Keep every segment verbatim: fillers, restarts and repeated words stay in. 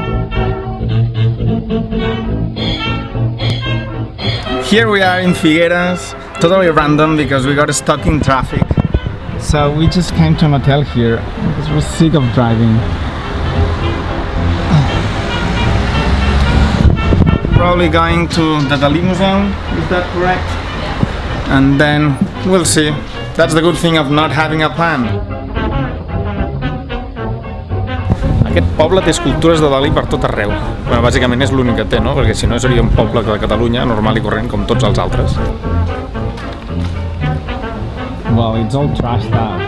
Here we are in Figueras, totally random because we got stuck in traffic. So we just came to an hotel here because we're sick of driving. Probably going to the Dalí Museum, is that correct? Yeah. And then we'll see. That's the good thing of not having a plan. Aquest poble té escultures de Dalí per tot arreu. Bueno, bàsicament és l'únic que té, no? Perquè si no seria un poble de Catalunya normal i corrent com tots els altres. Well, it's all trashed out.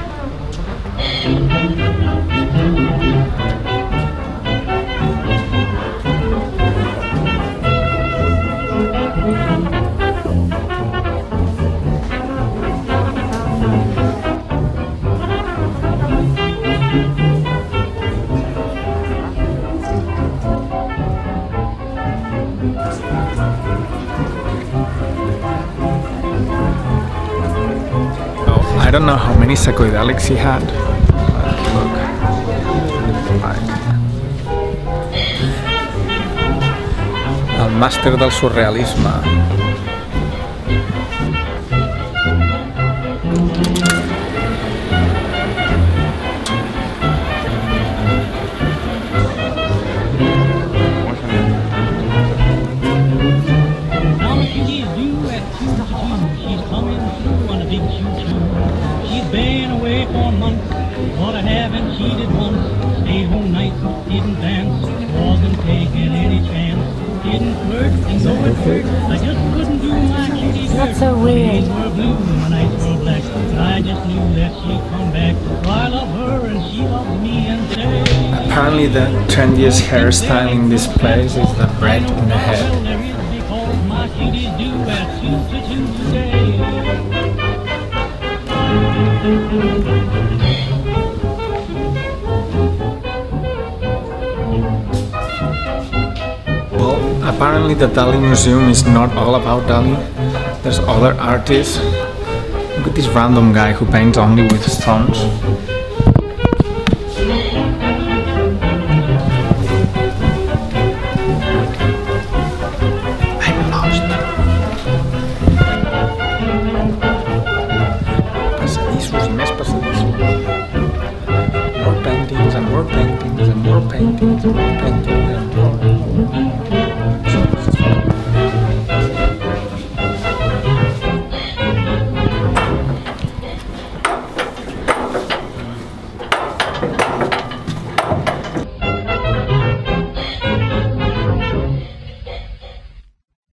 I don't know how many psychedelics he had. Look. El màster del surrealisme. Been away for months, but I haven't cheated once. Stayed home nights, didn't dance, wasn't taking any chance. Didn't flirt, and though it hurt, I just couldn't do my cutie dirt. That's so weird. Days were blue, my nights were black. I just knew that she'd come back. So I love her and she loves me and say. Apparently the trendiest hairstyle in this place is the braid in the head. Well, there is because my cuties do at two to two today. Well, apparently the Dalí Museum is not all about Dalí. There's other artists. Look at this random guy who paints only with stones. I'm lost. Passadissos i més passadissos. More paintings and more paintings and more paintings and more paintings and more.